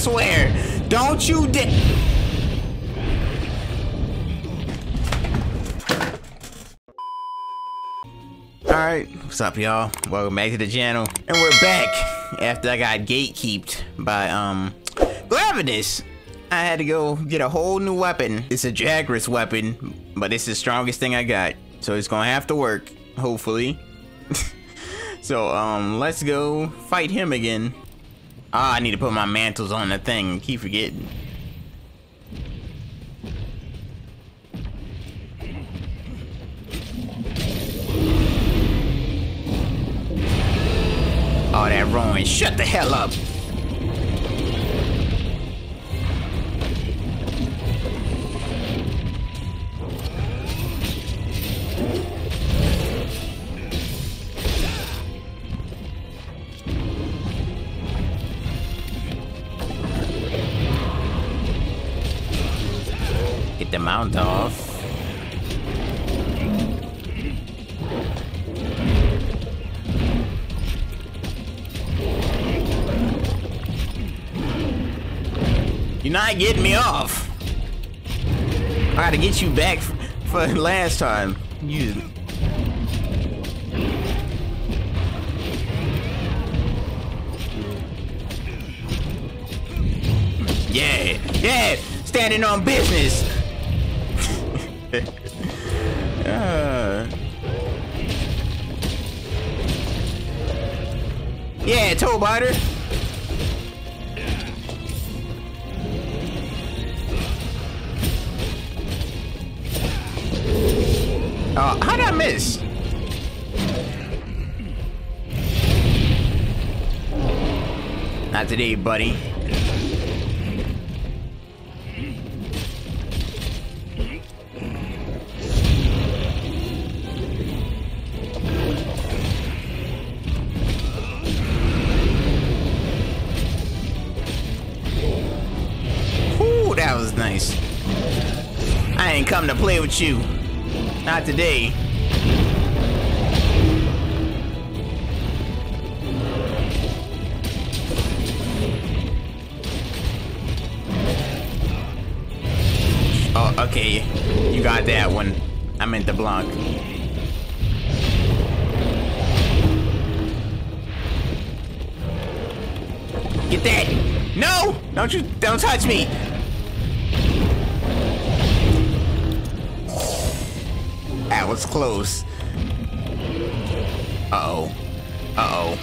swear. Don't you dare. Alright, what's up y'all? Welcome back to the channel. And we're back after I got gatekeeped by Glavenus. I had to go get a whole new weapon. It's a Jagras weapon, but it's the strongest thing I got. So it's gonna have to work, hopefully. So let's go fight him again. Ah, I need to put my mantles on the thing. Keep forgetting. Oh, that Rowan, shut the hell up. Get the mount off. You're not getting me off. I gotta get you back for last time. You. Yeah, standing on business. Yeah, toe biter. Oh, how'd I miss? Not today, buddy. Ooh, that was nice. I ain't come to play with you. Not today. Oh, okay. You got that one. I meant the block. Get that! No! Don't touch me! That was close. Uh-oh. Uh-oh.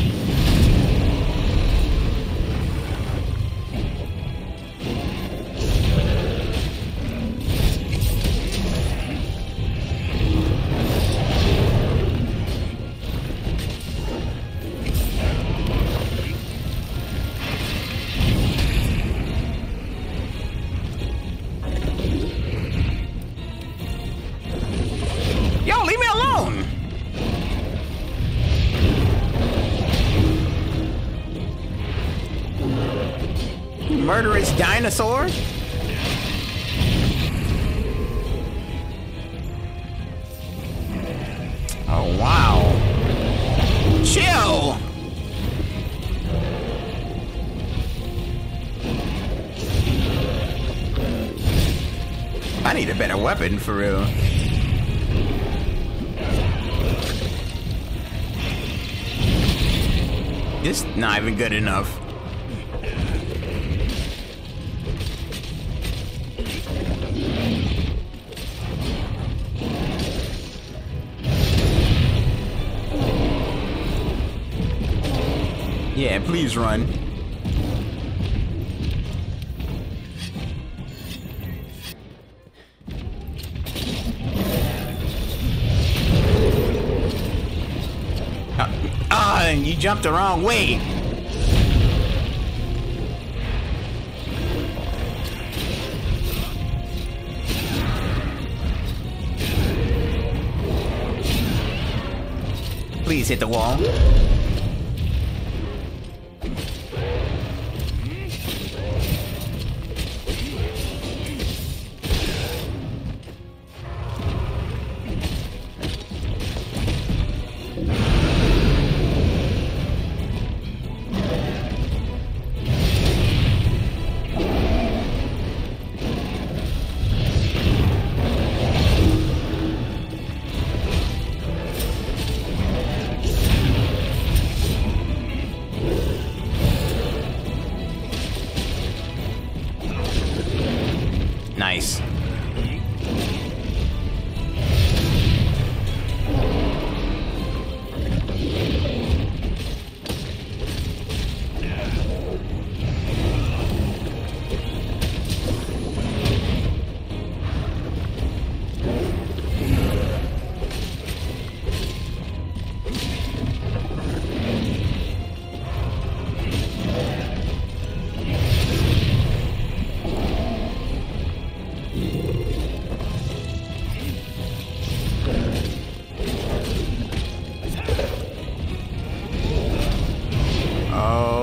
Yo, leave me alone! You murderous dinosaur? Oh, wow. Chill! I need a better weapon, for real. This not even good enough. Yeah, please run. You jumped the wrong way. Please hit the wall.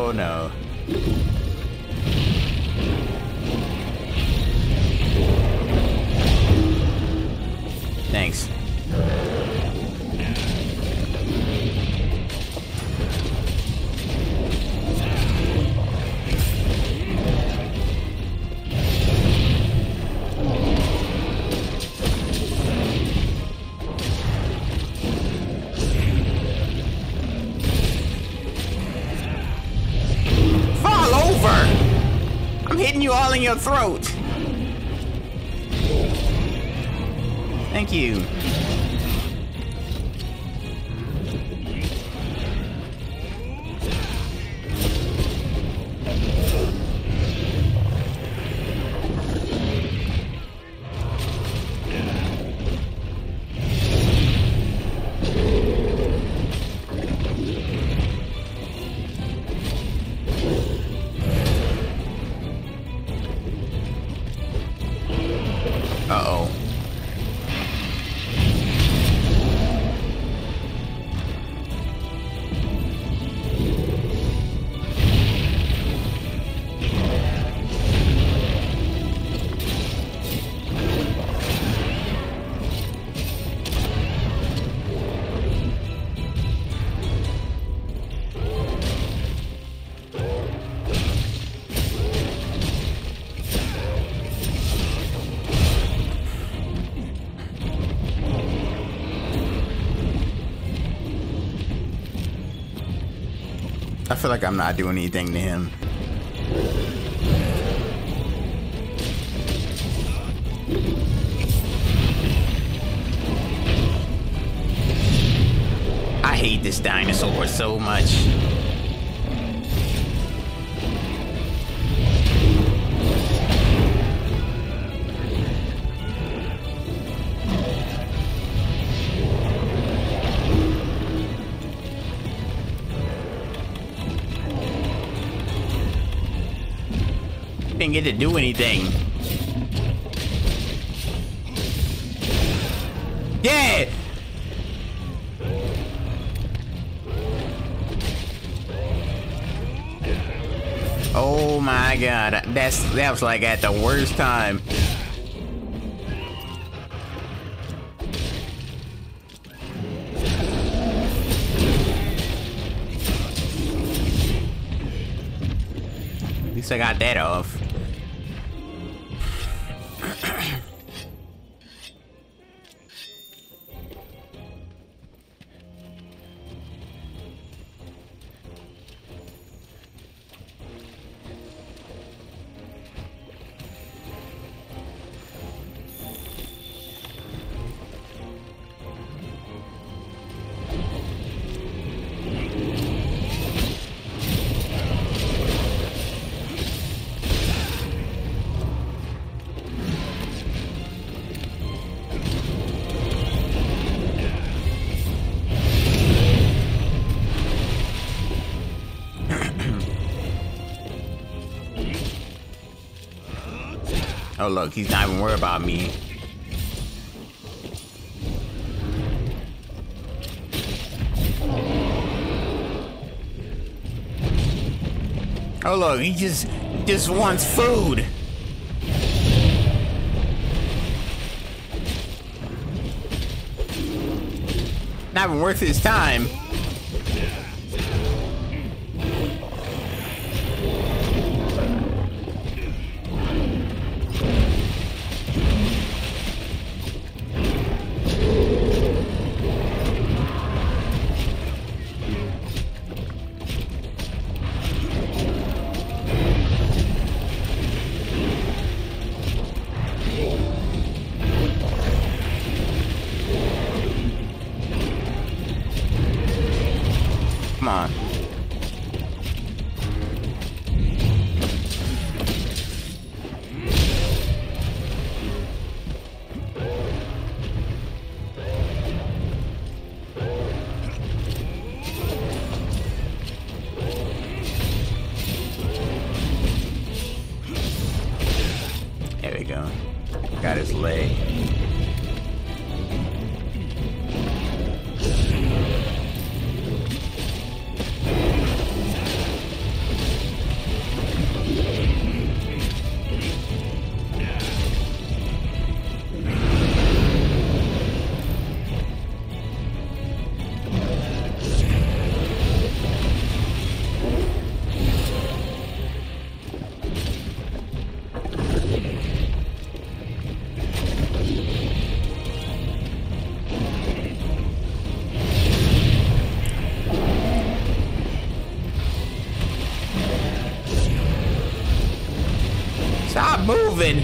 Oh no. Thanks. Fall over! I'm hitting you all in your throat. Thank you. Uh-oh. I feel like I'm not doing anything to him. I hate this dinosaur so much. Didn't get to do anything. Yeah! Oh my god, that was like at the worst time. At least I got that off. Oh look, he's not even worried about me. Oh look, he just wants food. Not even worth his time. Come on. There we go. Got his leg. moving.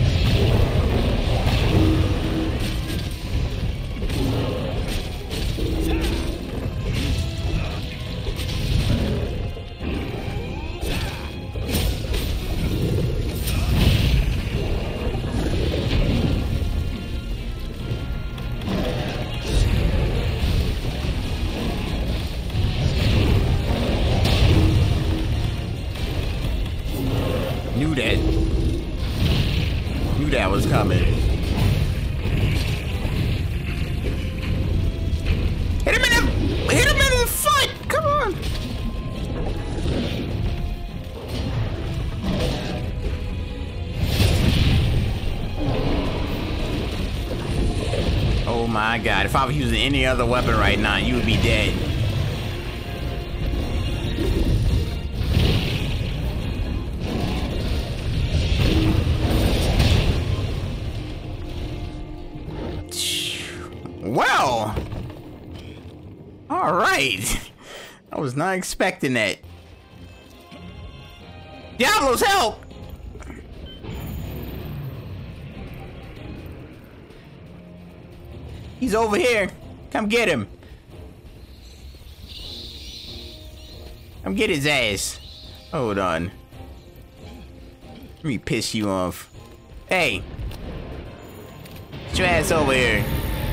Knew that was coming. Hit him in the foot! Come on! Oh my god, if I was using any other weapon right now, you would be dead. Well, all right. I was not expecting that. Diablos, help! He's over here. Come get him. Come get his ass. Hold on. Let me piss you off. Hey. Get your ass over here.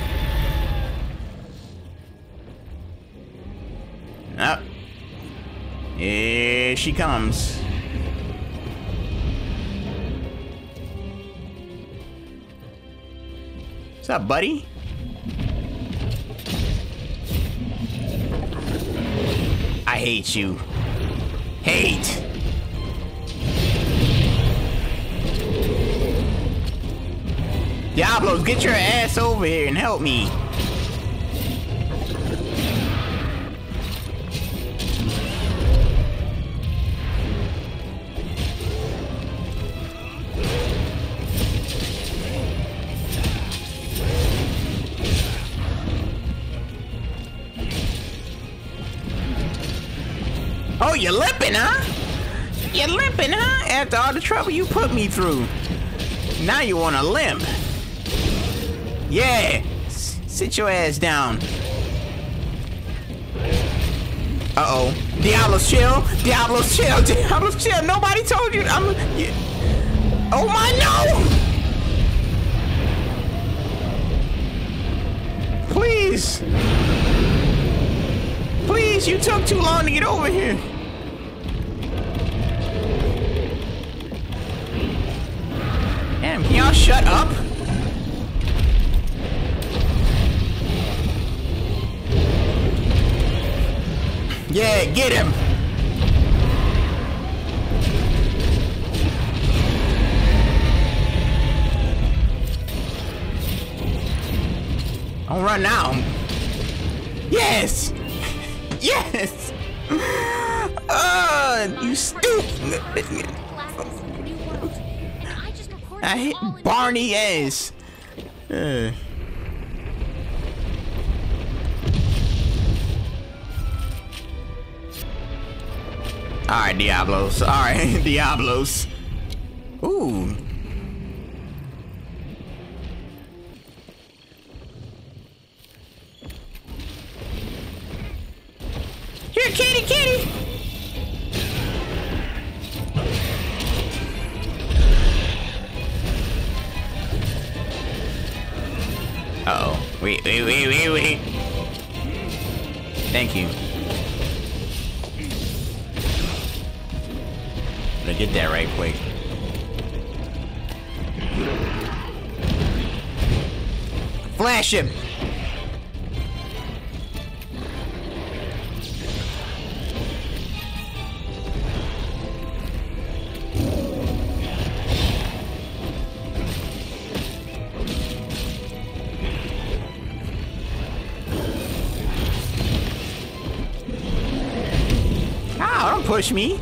Up. Here she comes. What's up, buddy? I hate you. Hate. Diablos, get your ass over here and help me. Oh, you're limping, huh? You're limping, huh? After all the trouble you put me through. Now you want to limp. Yeah. Sit your ass down. Uh-oh. Diablos, chill. Diablos, chill. Diablos, chill. Nobody told you. Oh, my, no. Please. Please, you took too long to get over here. Damn, can y'all shut up? Yeah, get him. Don't run now. Yes. Yes! You stupid! I hit Barney ass. Alright, Diablos. Alright, Diablos. Ooh. Here, kitty, kitty! Uh-oh. Wait. Thank you. I'm gonna get that right quick. Flash him! Don't push me.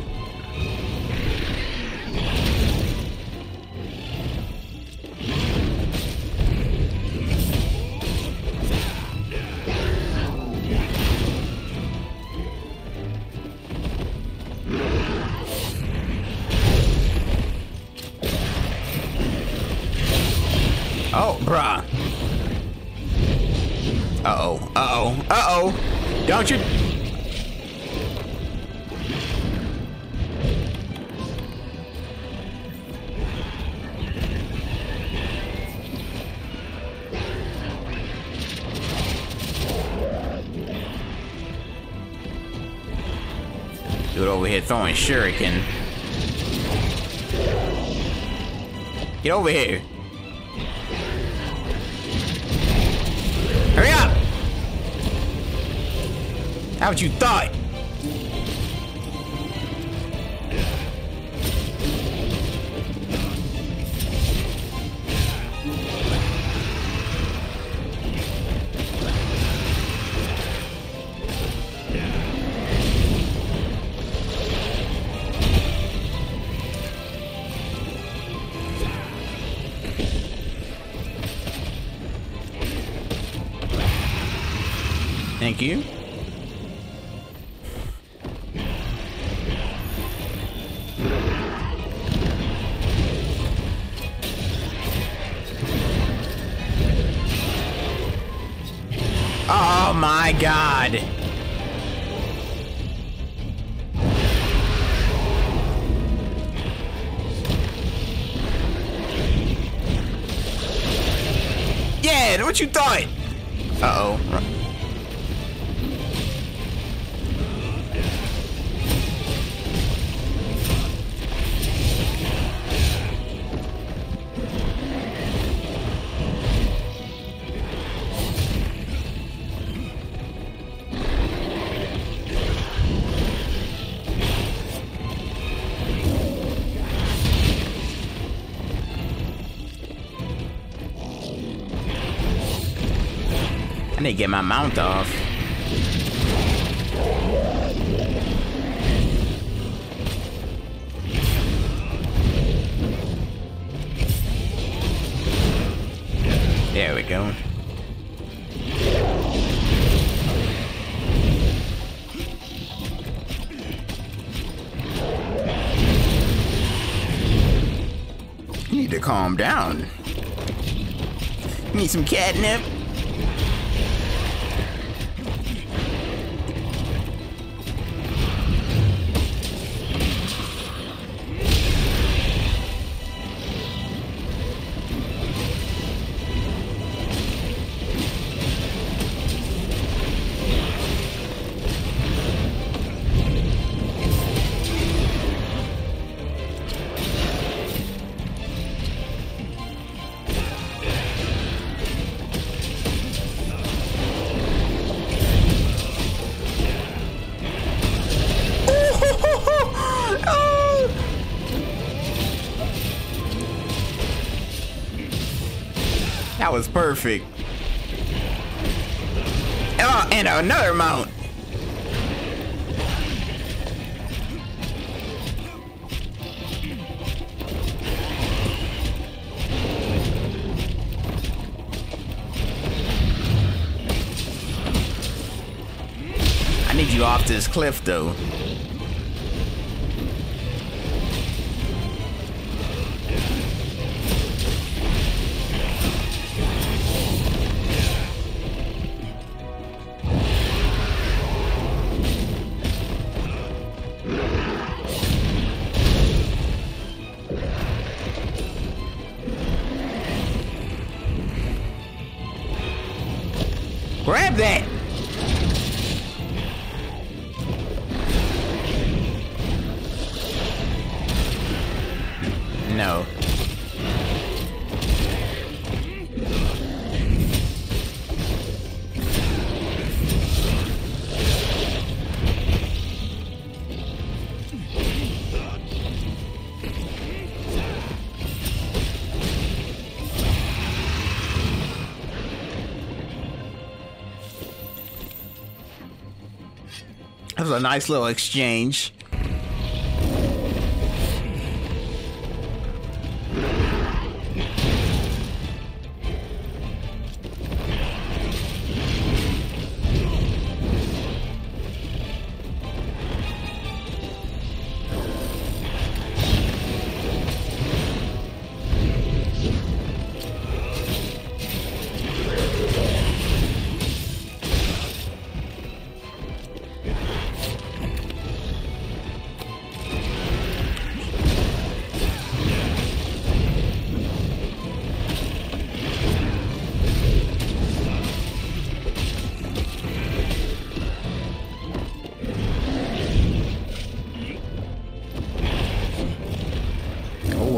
Uh-oh. Uh-oh. Uh-oh. Don't you... Dude over here throwing shuriken. Get over here. Hurry up! How would you thought? Thank you. Oh my God. Yeah, what you thought? Uh-oh. I need to get my mount off. There we go. You need to calm down. You need some catnip? That was perfect. Oh, and another mount. I need you off this cliff, though. Grab that! No. That was a nice little exchange.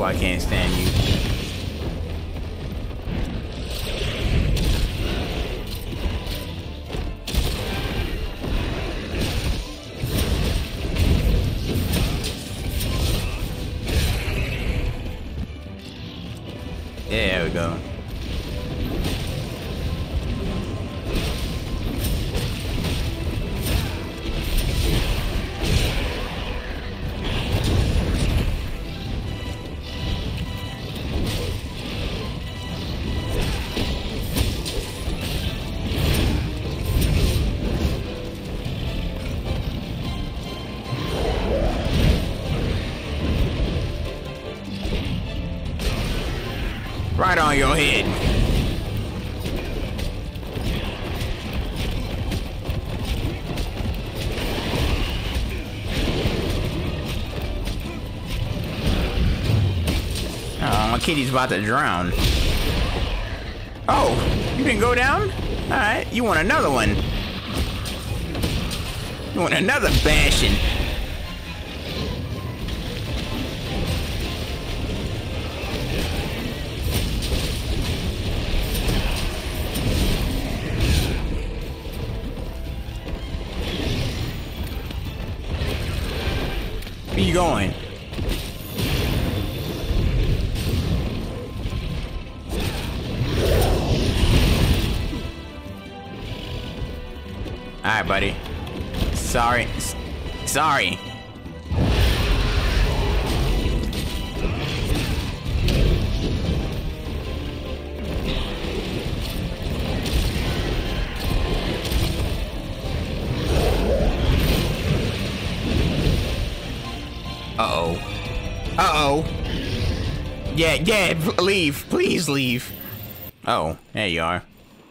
Ooh, I can't stand you. Yeah, there we go. Right on your head. Oh, my kitty's about to drown. Oh, you didn't go down? Alright, you want another one. You want another bashing. Where you going? Alright, buddy. Sorry. Sorry. Uh-oh. Uh-oh. Yeah, leave. Please leave. Oh, there you are.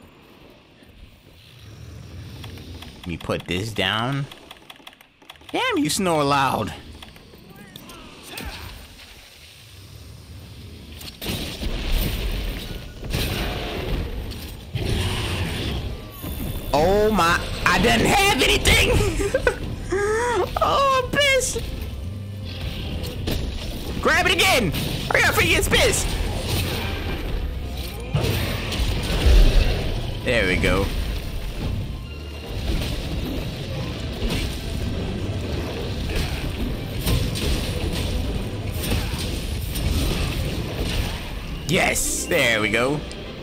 Let me put this down. Damn, you snore loud. Oh my, I didn't have anything. Oh, I'm pissed. Grab it again! Hurry up, he gets pissed! There we go. Yes! There we go.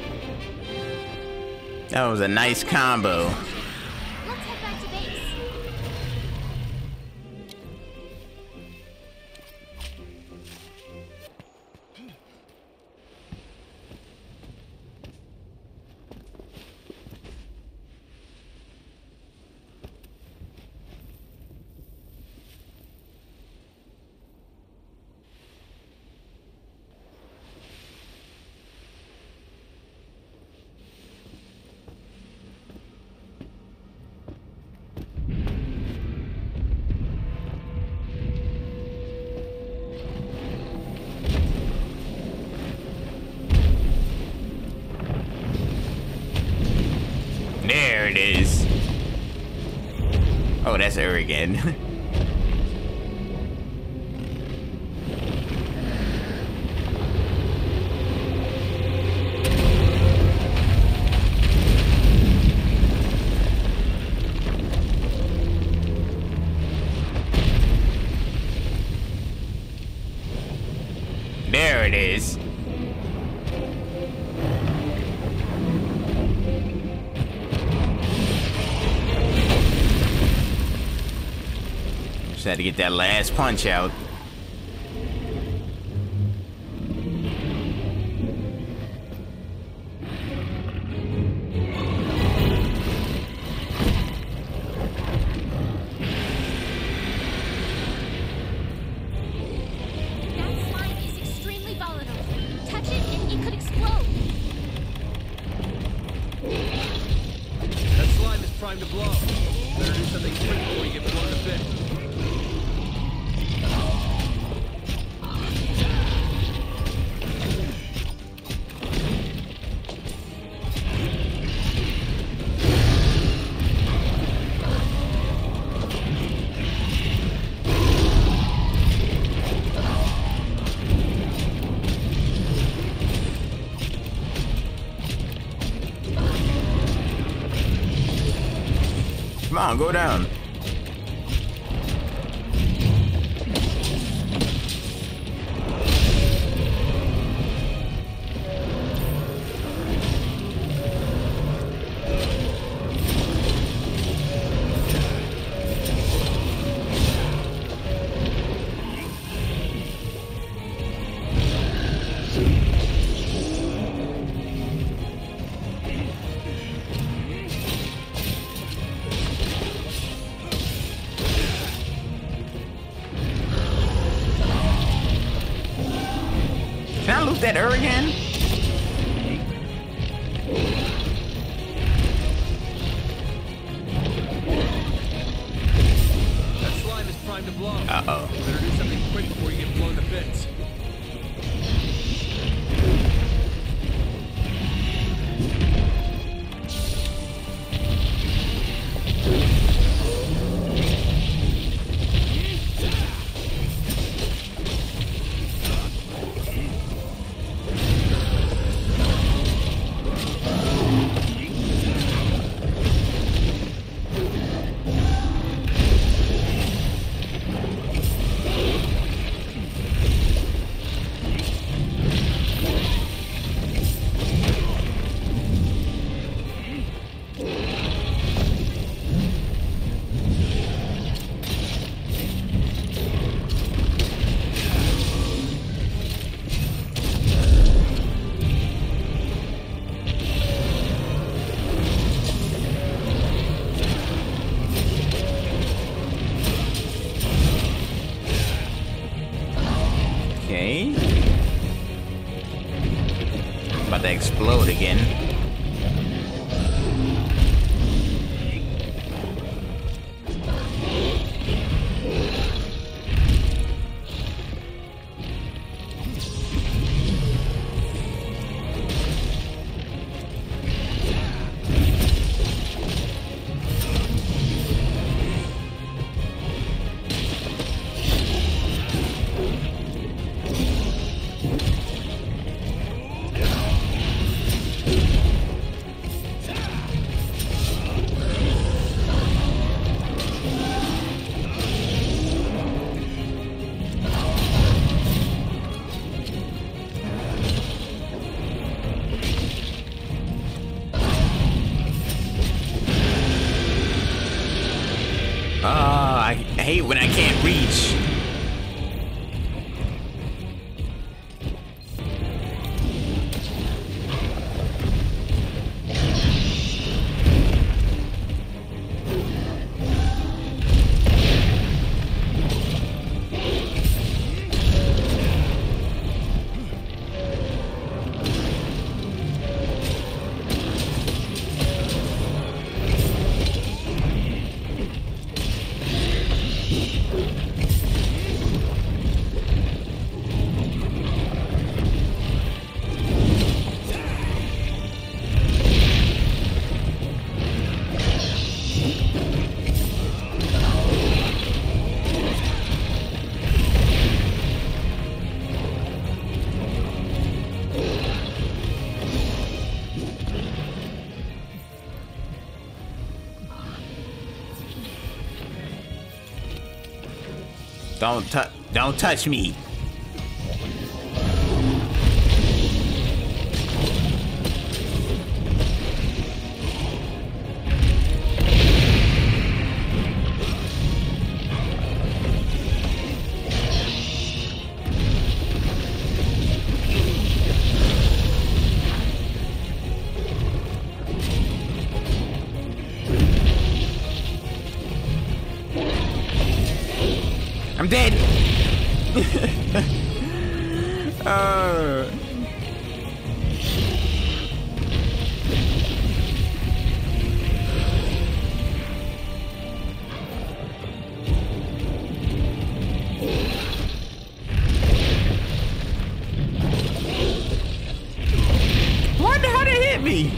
That was a nice combo. Let's head back to base. There it is. Oh, that's her again. There it is. Just had to get that last punch out. That slime is extremely volatile. Touch it and it could explode. That slime is primed to blow. Better do something quick before you get blown to bits. down, go down. Can I loot that herb again? That slime is primed to blow. Uh-oh. Better do something quick before you get blown to bits. Okay. About to explode again. I hate when I can't reach. Don't touch me. I'm dead. What? How did it hit me?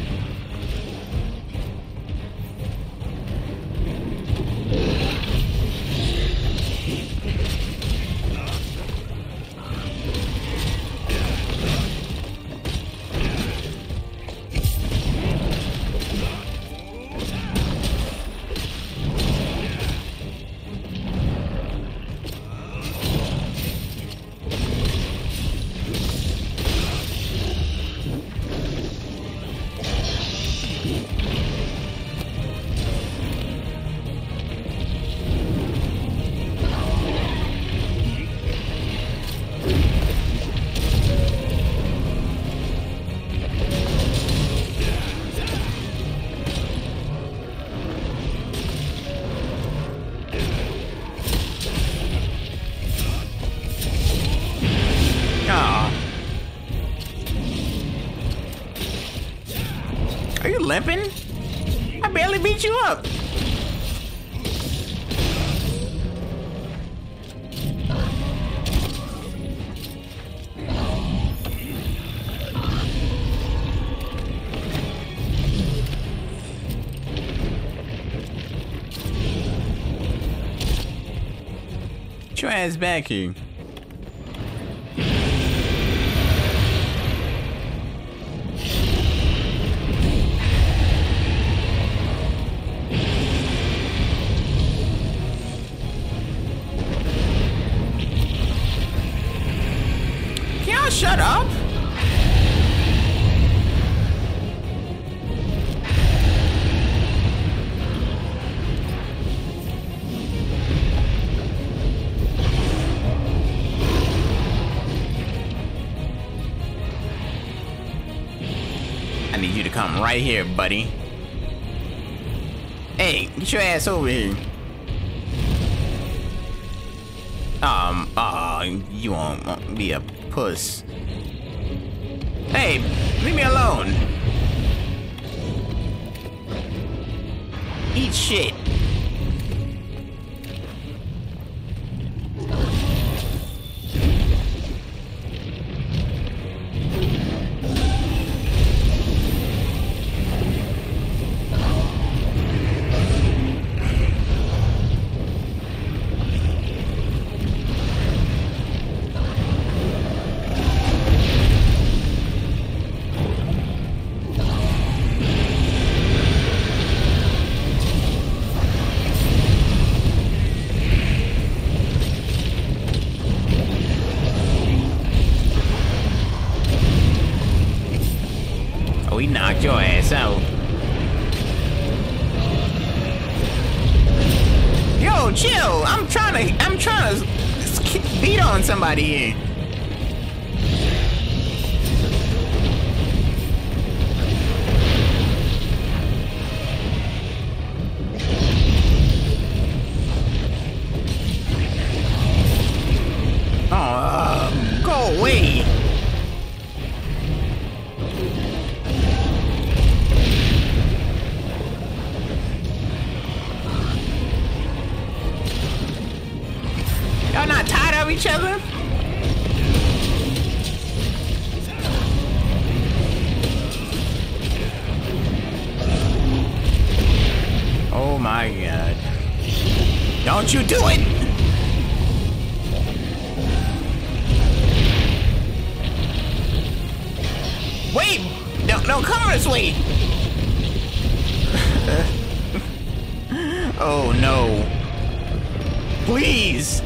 limping? I barely beat you up. Get your ass back here. Can y'all shut up? I need you to come right here, buddy. Hey, get your ass over here. You won't be a puss. Hey, leave me alone. Eat shit. He knocked your ass out. Yo, chill. I'm trying to beat on somebody here. Oh, go away. Y'all not tired of each other? Oh my god. Don't you do it! Wait! Don't come this way! Oh no. Please!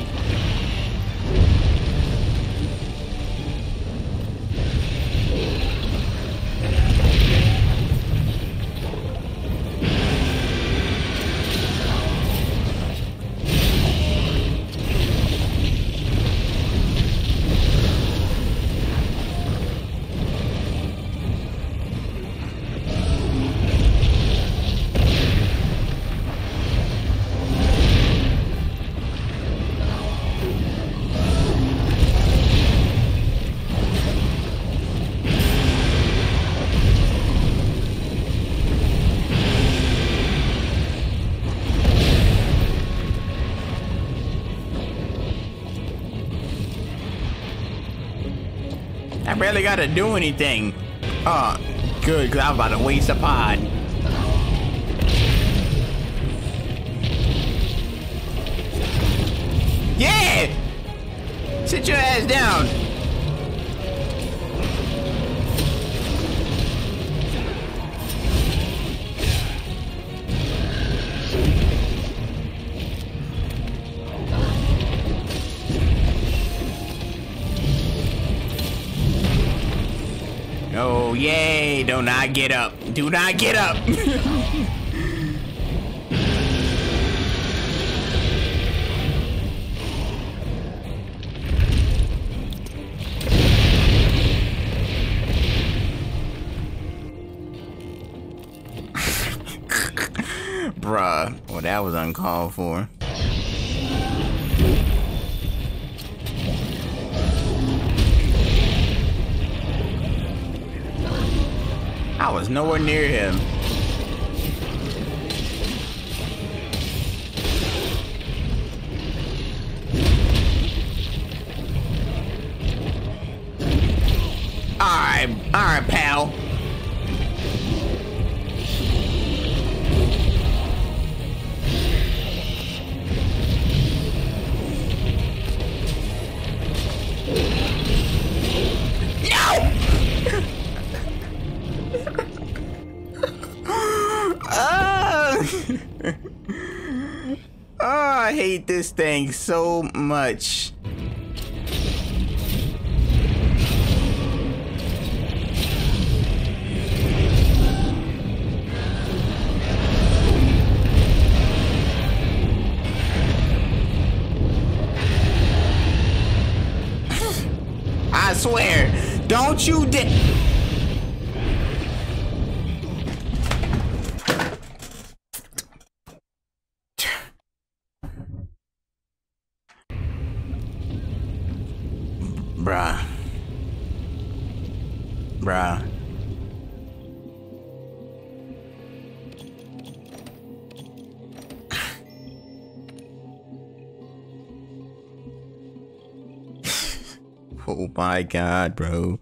I barely gotta do anything. Oh, good, because I was about to waste a pod. Yeah! Sit your ass down. Oh, yay. Do not get up. Do not get up. Bruh. Well, that was uncalled for. I was nowhere near him. Alright, pal. No! Oh, I hate this thing so much. I swear, don't you dare. Bruh. Oh my god, bro.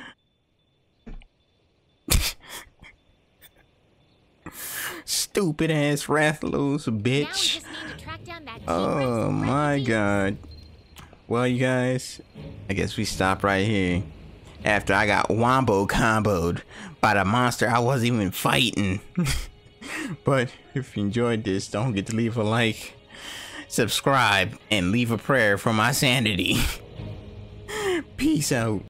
Stupid ass Rathalos, bitch. Oh my god. Well, you guys, I guess we stop right here. After I got WOMBO comboed by the monster I wasn't even fighting. But if you enjoyed this, don't forget to leave a like, subscribe, and leave a prayer for my sanity. Peace out.